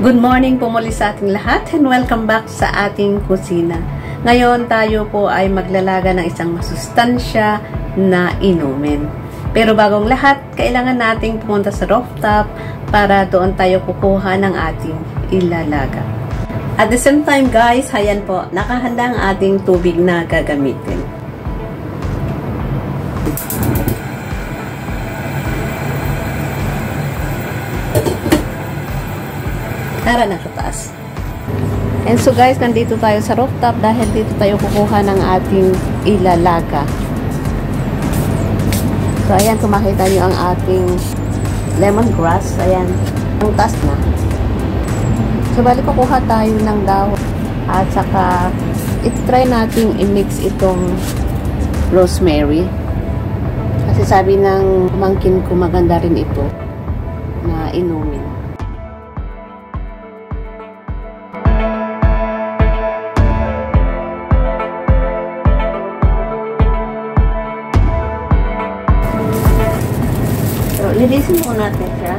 Good morning po muli sa ating lahat and welcome back sa ating kusina. Ngayon tayo po ay maglalaga ng isang masustansya na inumin. Pero bagong lahat, kailangan nating pumunta sa rooftop para doon tayo kukuha ng ating ilalaga. At the same time guys, ayan po, nakahanda ang ating tubig na gagamitin. Tara na sa taas. And so guys, nandito tayo sa rooftop dahil dito tayo kukuha ng ating ilalaga. So ayan, kung makita nyo ang ating lemongrass, ayan, ang taas na. So bali kukuha tayo ng dahon at saka itry nating i-mix itong rosemary. Kasi sabi ng pamangkin ko maganda rin ito na inumin. Lilisin mo natin siya.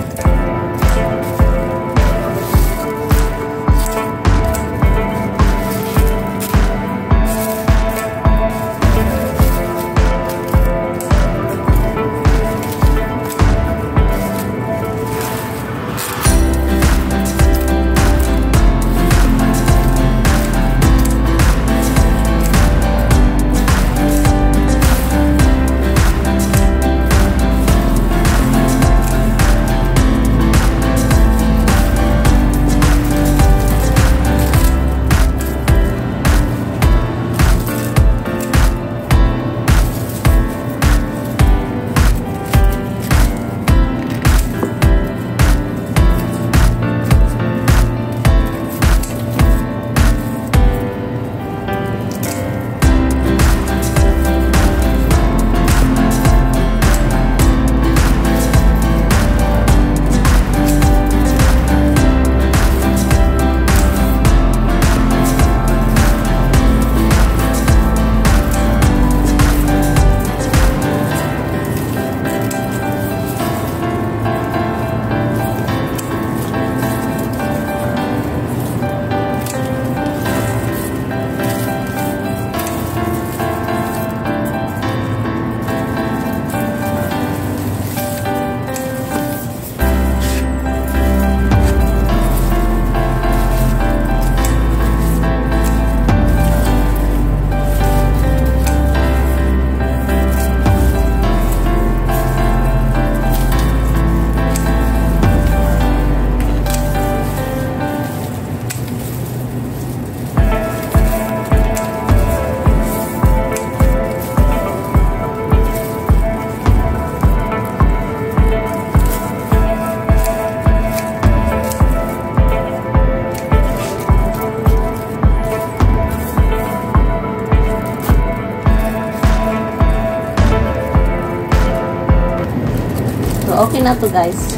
Okay na to guys.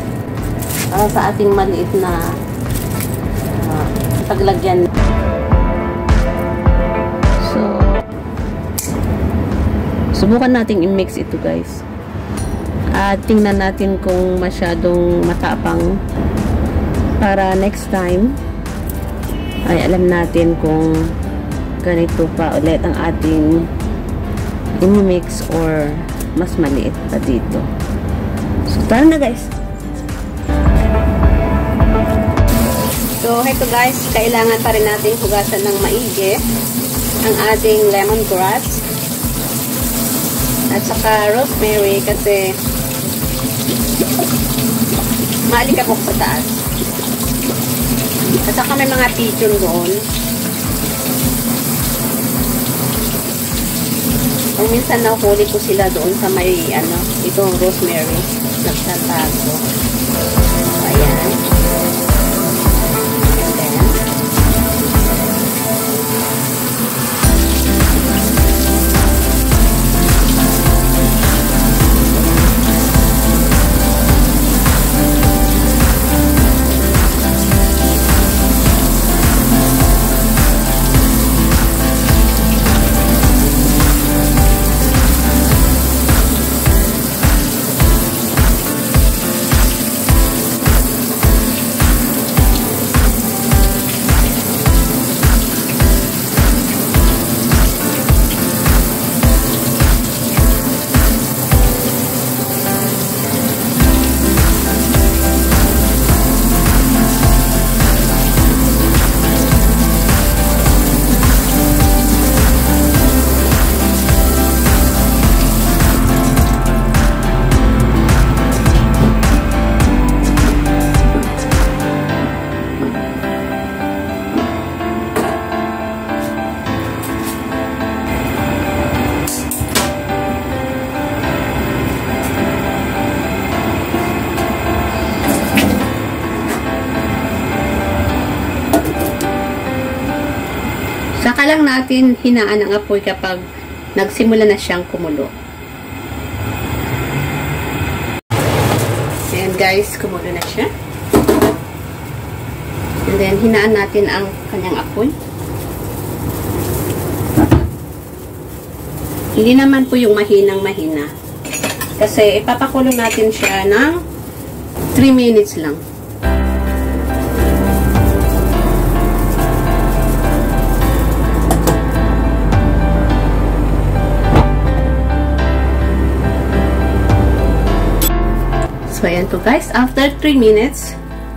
Sa ating maliit na paglagyan. So, subukan nating i-mix ito guys. At tingnan natin kung masyadong matapang para next time ay alam natin kung ganito pa ulit ang ating i-mix or mas maliit pa dito. So, tara na guys. So, heto guys, kailangan pa rin natin hugasan ng maigi ang ating lemongrass at saka rosemary kasi maalikabok sa taas. At saka may mga pigeon doon. Kung minsan nahuli ko sila doon sa may itong rosemary. Nagtatago. Ayan. And then, lang natin hinaan ang apoy kapag nagsimula na siyang kumulo. Ayan guys, kumulo na siya. And then, hinaan natin ang kanyang apoy. Hindi naman po yung mahinang-mahina. Kasi ipapakulo natin siya ng 3 minutes lang. So, ayan po guys. After 3 minutes,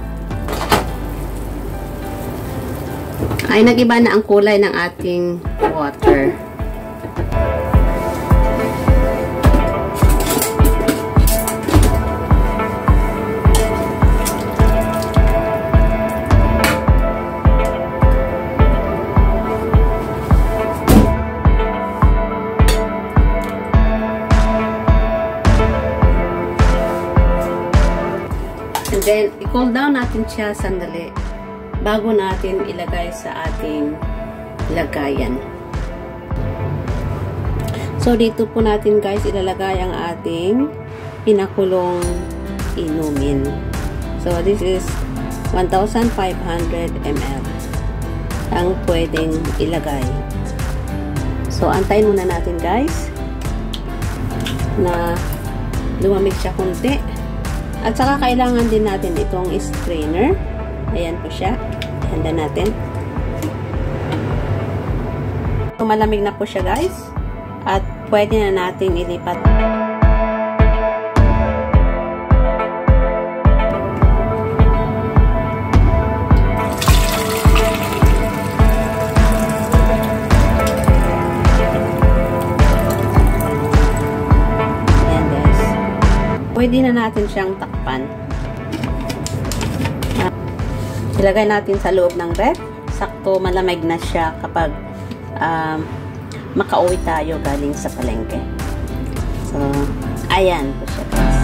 ay nag-iba na ang kulay ng ating water. And then, i-cool down natin siya sandali bago natin ilagay sa ating lagayan. So, dito po natin guys ilalagay ang ating pinakulong inumin. So, this is 1,500 ml ang pwedeng ilagay. So, antayin muna natin guys na lumamig siya konti. At saka kailangan din natin itong strainer. Ayan po siya. Handa natin. So, malamig na po siya guys. At pwede na natin ilipat. Pwede na natin siyang takpan. Ilagay natin sa loob ng ref. Sakto malamig na siya kapag makauwi tayo galing sa palengke. So, ayan po siya guys.